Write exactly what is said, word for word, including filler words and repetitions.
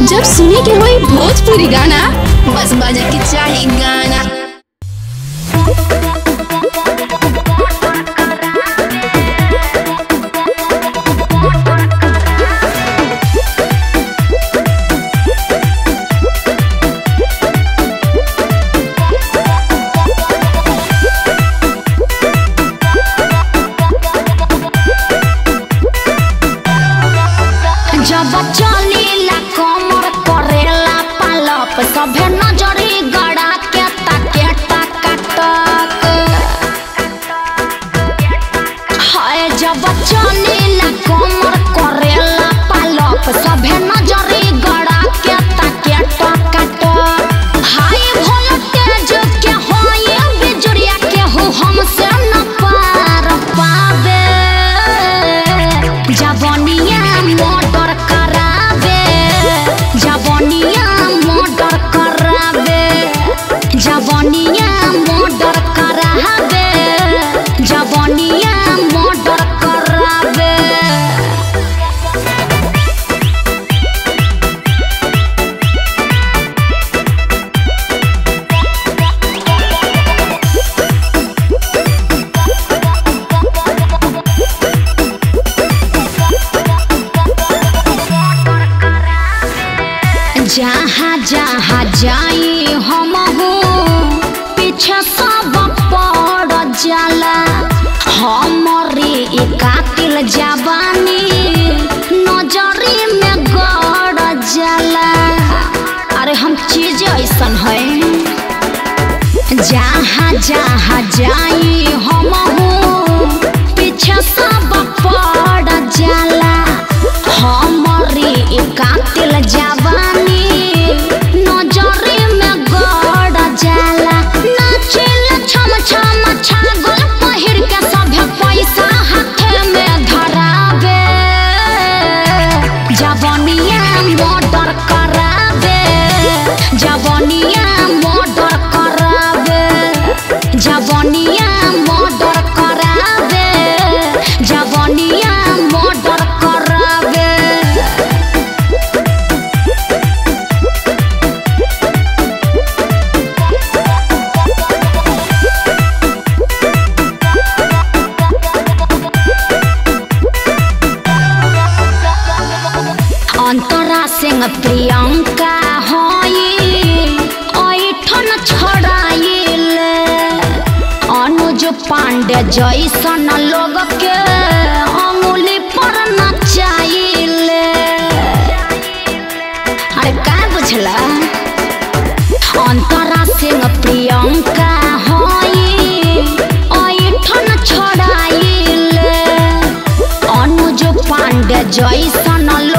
जब सुने के होई भोजपुरी गाना बस बजे के चाही गाना। जब चलीला कमर करेला पालप सभे नजरी गड़ा के ताके टक हाय जब चलीला कमर करेला पालप सभे नजरी गड़ा के ताके टक हाय वोल्टेज के होय बिजुरिया के हो हमसे न पार पावे जवनिया मोटर करावे जवनिया मोटर करावे जवनिया मोटर करावे जवनिया मोटर करावे। जहाँ जहाँ जाई हम हूँ पीछे सब पड़ जाला हमारी कातिल जवानी नजरी में गड़ जाला। अरे हम चीज ऐसन है जहाँ जहाँ जाई हम हूँ पीछे सब पड़ जाला हमारी कातिल जवानी नजरी में गड़ जाला। नाचिल छम छम छागल पहिर के सभे पैसा हाथे में धरावे जवनिया मोटर करावे जवनिया मोटर करावे जवनिया मोटर करावे जवनिया मोटर करावे। अंतरा सिंह प्रियंका होई ऐठन छड़ाइले अनुज पांडे जैसन लोग के अंगुली पर नचाइले। अरे का बुझला अंतरा सिंह प्रियंका होई ऐठन छड़ाइले अनुज पांडे जैसन